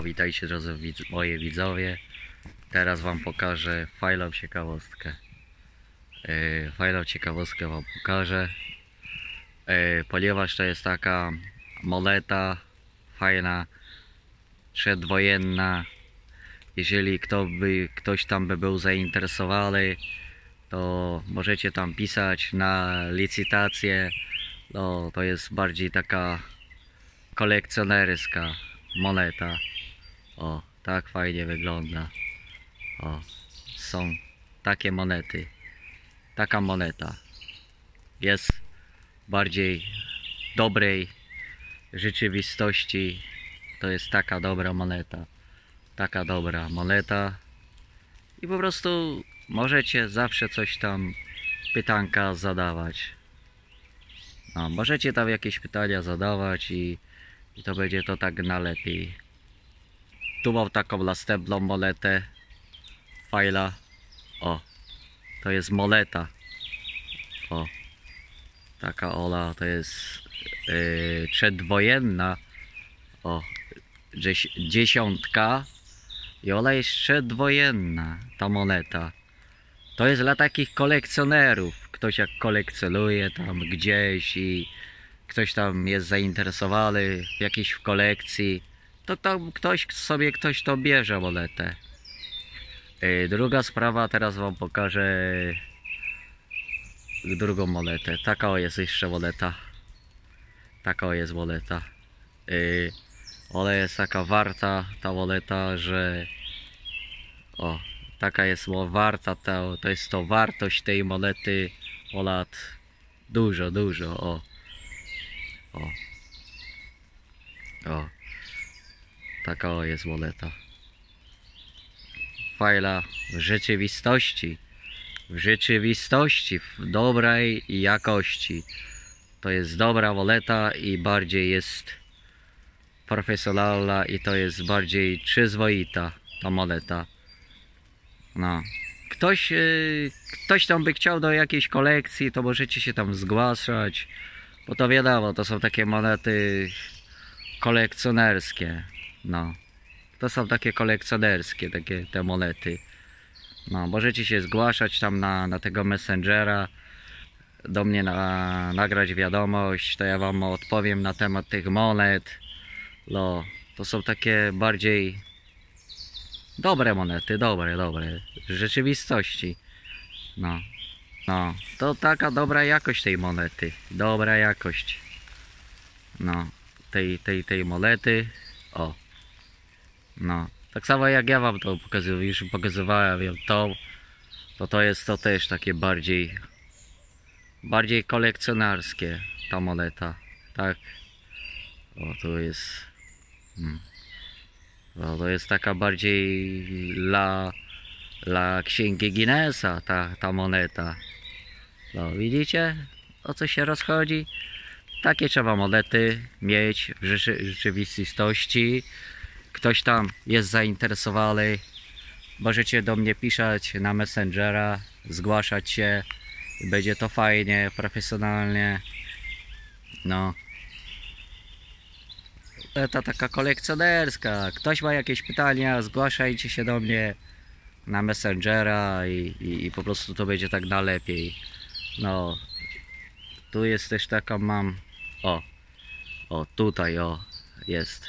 Witajcie drodzy moje widzowie. Teraz wam pokażę fajną ciekawostkę. Fajną ciekawostkę wam pokażę. Ponieważ to jest taka moneta fajna, przedwojenna. Jeżeli ktoś tam by był zainteresowany, to możecie tam pisać na licytację. No, to jest bardziej taka kolekcjonerska moneta. O, tak fajnie wygląda. O, są takie monety. Taka moneta jest bardziej dobrej rzeczywistości. To jest taka dobra moneta. Taka dobra moneta. I po prostu możecie zawsze coś tam, pytanka zadawać. No, możecie tam jakieś pytania zadawać i to będzie to tak na lepiej. Tu mam taką następną monetę. Fajna. O, to jest moneta. O, taka ona, to jest przedwojenna. O, dziesiątka. I ona jest przedwojenna, ta moneta. To jest dla takich kolekcjonerów. Ktoś jak kolekcjonuje tam gdzieś i ktoś tam jest zainteresowany w jakiejś kolekcji, to tam ktoś to bierze monetę. Druga sprawa, teraz wam pokażę drugą monetę. Taka o jest jeszcze moneta. Taka o jest moneta. Ona jest taka warta, ta moneta, że o, taka jest warta, to jest to wartość tej monety o lat dużo, o. O, taka o jest moneta. Fajna w rzeczywistości, w dobrej jakości. To jest dobra moneta i bardziej jest profesjonalna i to jest bardziej przyzwoita ta moneta. No. Ktoś tam by chciał do jakiejś kolekcji, to możecie się tam zgłaszać, bo to wiadomo, to są takie monety kolekcjonerskie. No. To są takie kolekcjonerskie, takie te monety. No, możecie się zgłaszać tam na tego Messengera, do mnie nagrać wiadomość, to ja wam odpowiem na temat tych monet. No, to są takie bardziej dobre monety, dobre w rzeczywistości. No, to taka dobra jakość tej monety, dobra jakość. No, tej monety. O, no, tak samo jak ja wam to już pokazywałem ją to jest to też takie bardziej kolekcjonerskie ta moneta, tak. O, to jest no, to jest taka bardziej dla księgi Guinnessa ta moneta. No, widzicie, o co się rozchodzi? Takie trzeba monety mieć w rzeczywistości. Ktoś tam jest zainteresowany, możecie do mnie pisać na Messengera, zgłaszać się. Będzie to fajnie, profesjonalnie. No. To taka kolekcjonerska. Ktoś ma jakieś pytania, zgłaszajcie się do mnie na Messengera i po prostu to będzie tak na lepiej. No. Tu jest też taka mam. O, tutaj jest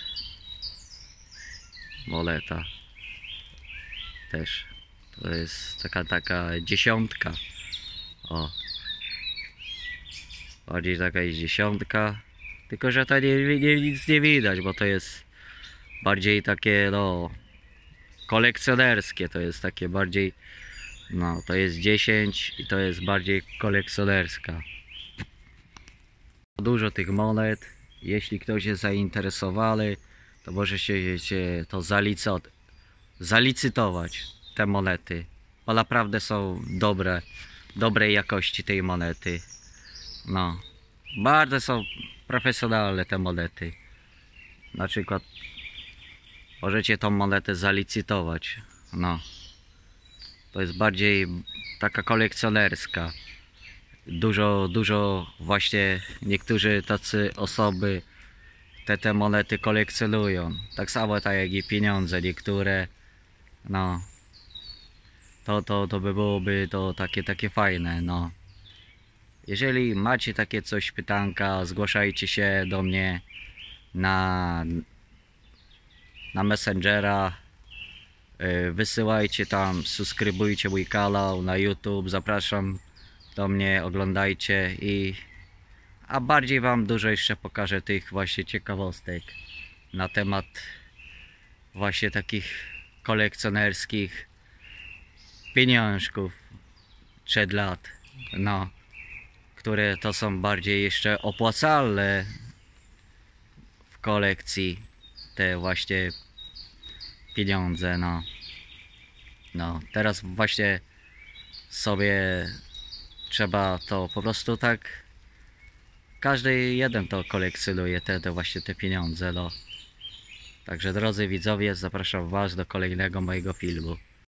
moneta. Też. To jest taka dziesiątka. O. Bardziej taka jest dziesiątka. Tylko że to nic nie widać, bo to jest bardziej takie no kolekcjonerskie, to jest takie bardziej, no to jest 10 i to jest bardziej kolekcjonerska. Dużo tych monet, jeśli ktoś jest zainteresowany, to możecie to zalicytować te monety, bo naprawdę są dobrej jakości tej monety. No, bardzo są profesjonalne te monety. Na przykład możecie tą monetę zalicytować. No, to jest bardziej taka kolekcjonerska. Dużo właśnie niektórzy tacy osoby te monety kolekcjonują. Tak samo tak jak i pieniądze niektóre. No. To by byłoby to takie fajne, no. Jeżeli macie takie coś pytanka, zgłaszajcie się do mnie na Messengera. Wysyłajcie tam, subskrybujcie mój kanał na YouTube, zapraszam do mnie, oglądajcie a bardziej wam dużo jeszcze pokażę tych właśnie ciekawostek na temat właśnie takich kolekcjonerskich pieniążków przed lat, no, które to są bardziej jeszcze opłacalne w kolekcji, te właśnie pieniądze, no teraz właśnie sobie trzeba to po prostu tak, każdy jeden to kolekcjonuje, te właśnie te pieniądze, no. Także drodzy widzowie, zapraszam was do kolejnego mojego filmu.